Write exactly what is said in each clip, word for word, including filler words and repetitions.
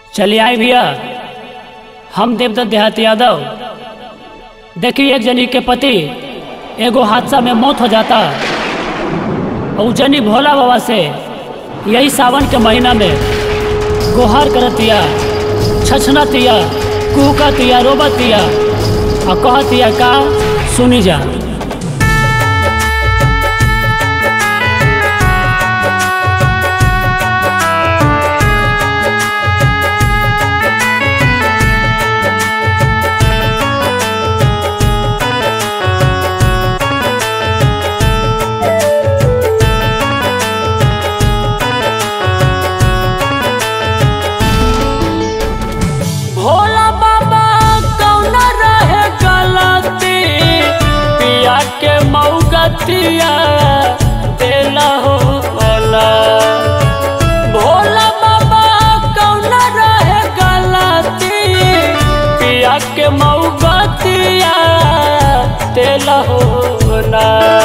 चलिए आए भैया, हम देवदत्त देहाती यादव। देखिए, एक जनी के पति एगो हादसा में मौत हो जाता और जनी भोला बाबा से यही सावन के महीना में गुहार करतिया, छछनतिया, कुहकतिया, रोबतिया और कहतिया का सुनी जा। भोला बाबा कौना रहे गलती, पिया के मऊगतिया देला हो भोला। भोला बाबा कौना रहे गलती, पिया के मऊगतिया देला हो ना।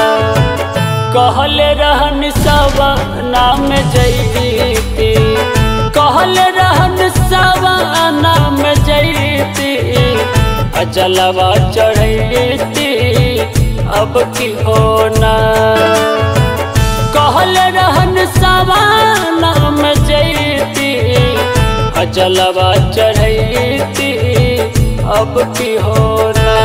कहले रहन सब नाम जईती, कहले रहन सब नाम जईती, अजलवा चढ़ती अब की होना। कहले रहन सब नाम जईती, अजलवा चढ़ती अब की होना।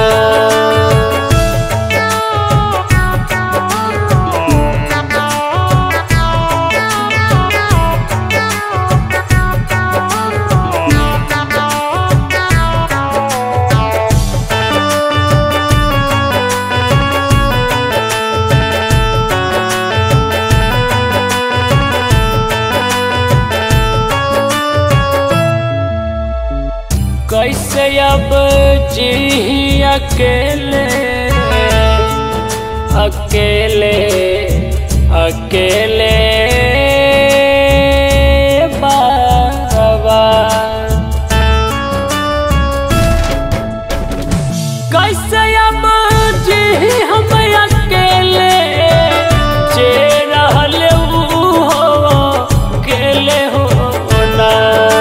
कैसे अब जी अकेले अकेले अकेले बाबा। कैसे अब जी हम अकेले, जे रहल हो अकेले हो ना।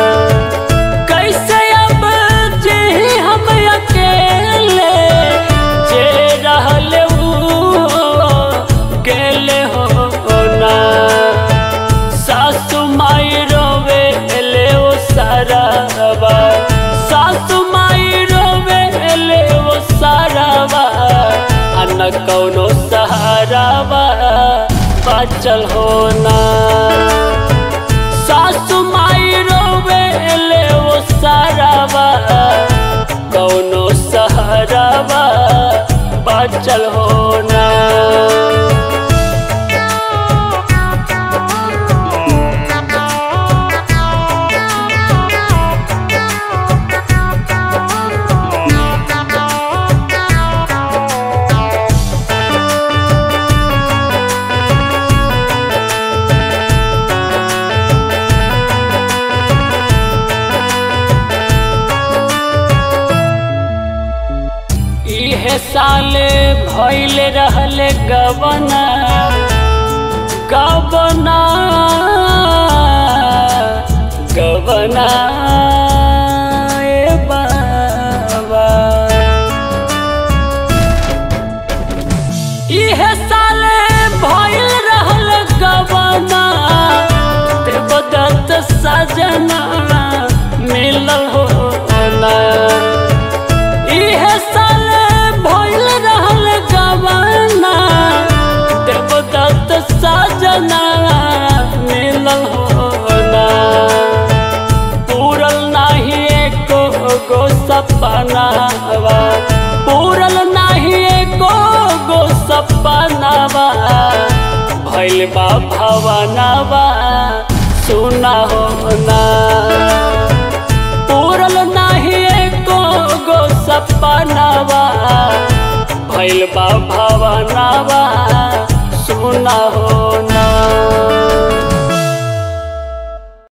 सासु माई रोवे ले वो सारावा, न कौनो सहारावा बचल होना। सासु माई रोवे ले वो सारावा, कौनो सहारावा बचल होना। इहे साले भइल रहले गबना गबना गबना ए बाबा। इहे साले भइल रहल गबना, देवदत्त सजना मिलल हो ना। इहे साले भइल रहल गबना, देवदत्त सजना मिलल हो ना। पूरल नाही एको गो सपनावा, पूरल नाही एको गो सपनावा, भइल बा भवनवा सुना हो ना।